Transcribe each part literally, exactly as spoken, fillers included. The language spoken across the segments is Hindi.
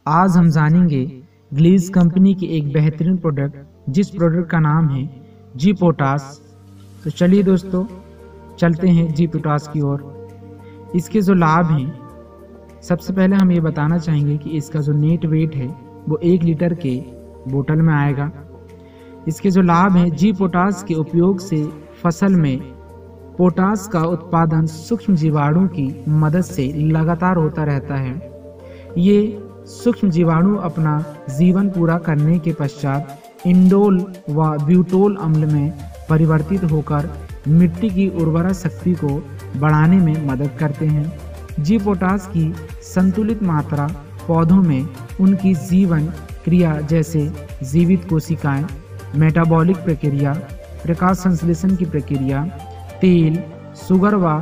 आज हम जानेंगे ग्लीज कंपनी की एक बेहतरीन प्रोडक्ट, जिस प्रोडक्ट का नाम है जी पोटास। तो चलिए दोस्तों, चलते हैं जी पोटास की ओर। इसके जो लाभ हैं, सबसे पहले हम ये बताना चाहेंगे कि इसका जो नेट वेट है वो एक लीटर के बोतल में आएगा। इसके जो लाभ हैं, जी पोटास के उपयोग से फसल में पोटास का उत्पादन सूक्ष्म जीवाणु की मदद से लगातार होता रहता है। ये सूक्ष्म जीवाणु अपना जीवन पूरा करने के पश्चात इंडोल व ब्यूटोल अम्ल में परिवर्तित होकर मिट्टी की उर्वरा शक्ति को बढ़ाने में मदद करते हैं। जी पोटास की संतुलित मात्रा पौधों में उनकी जीवन क्रिया जैसे जीवित कोशिकाएं, मेटाबॉलिक प्रक्रिया, प्रकाश संश्लेषण की प्रक्रिया, तेल, शुगर व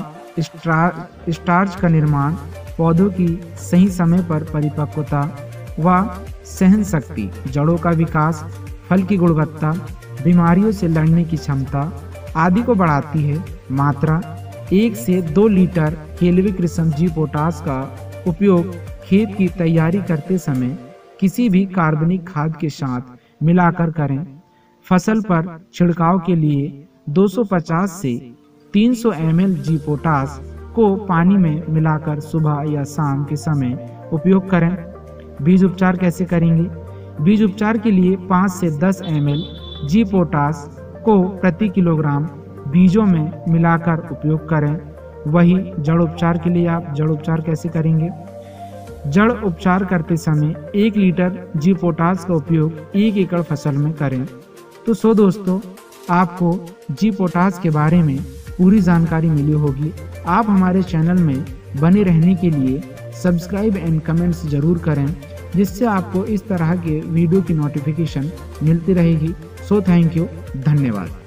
स्टार्च का निर्माण, पौधों की सही समय पर परिपक्वता व सहन शक्ति, जड़ों का विकास, फल की गुणवत्ता, बीमारियों से लड़ने की क्षमता आदि को बढ़ाती है। मात्रा एक से दो लीटर केल्विक रिसम जी पोटास का उपयोग खेत की तैयारी करते समय किसी भी कार्बनिक खाद के साथ मिलाकर करें। फसल पर छिड़काव के लिए दो सौ पचास से तीन सौ एम एल जी पोटास को पानी में मिलाकर सुबह या शाम के समय उपयोग करें। बीज उपचार कैसे करेंगे? बीज उपचार के लिए पाँच से दस एम एल जी पोटास को प्रति किलोग्राम बीजों में मिलाकर उपयोग करें। वही जड़ उपचार के लिए आप जड़ उपचार कैसे करेंगे? जड़ उपचार करते समय एक लीटर जी पोटास का उपयोग एक एकड़ फसल में करें। तो सो दोस्तों, आपको जी पोटास के बारे में पूरी जानकारी मिली होगी। आप हमारे चैनल में बने रहने के लिए सब्सक्राइब एंड कमेंट्स जरूर करें, जिससे आपको इस तरह के वीडियो की नोटिफिकेशन मिलती रहेगी। सो थैंक यू, धन्यवाद।